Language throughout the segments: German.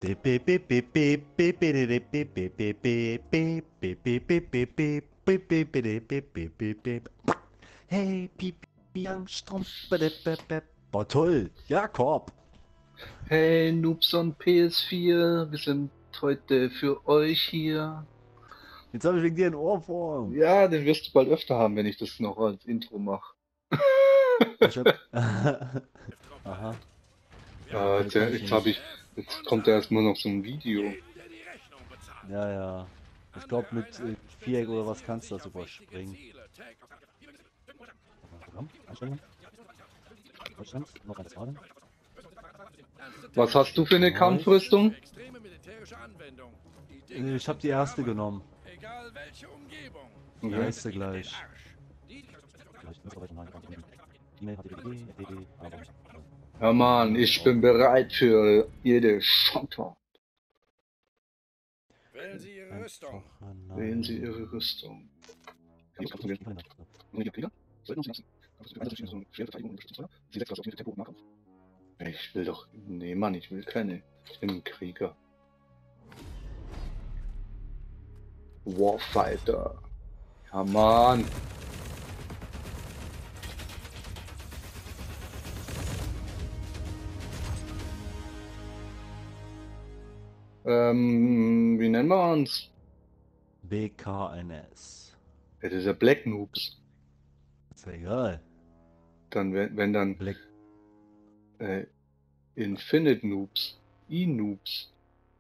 Hey, Pipi Langstrumpf. Boah, toll. Jakob. Hey Noobs on PS4, wir sind heute für euch hier. Jetzt habe ich wegen dir einen Ohrwurm. Ja, den wirst du bald öfter haben, wenn ich das noch als Intro mache. Ich hab. Aha. Jetzt, Kann ich nicht. jetzt kommt da erstmal noch so ein Video. Ja, ja. Ich glaube, mit Viereck oder was kannst du das überspringen. Komm, Einstellungen. Deutschland, noch eins Norden. Was hast du für eine Nice. Kampfrüstung? Ich habe die erste genommen. Die Okay. nächste gleich. Ja Mann, ich bin bereit für jede Schotter. Wählen Sie Ihre Rüstung. Wählen Sie Ihre Rüstung. Kann ich Krieger? Sollten Sie lassen. Schwere Verteidigung und Unterstützungsfeuer. Sie setzt auf Tempo und Nahkampf. Ich will doch. Nee, Mann, ich will keine. Ich bin ein Krieger. Warfighter. Ja, Mann. Wie nennen wir uns? BKNS. Ja, das ist ja Black Noobs. Ist ja egal. Dann, wenn dann Black. Infinite Noobs. E-Noobs.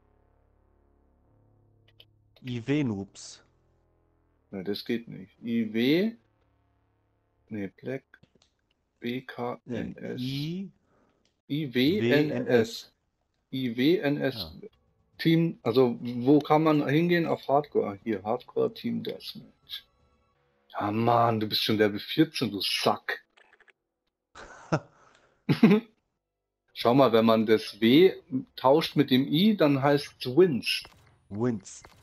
IW-Noobs. Ne, das geht nicht. IW. Ne, Black. BKNS. IWNS. IWNS. Ja. Team, also wo kann man hingehen? Auf Hardcore. Hier, Hardcore Team Deathmatch. Ah Mann, du bist schon Level 14, du Sack. Schau mal, wenn man das W tauscht mit dem I, dann heißt es Wins. Wins.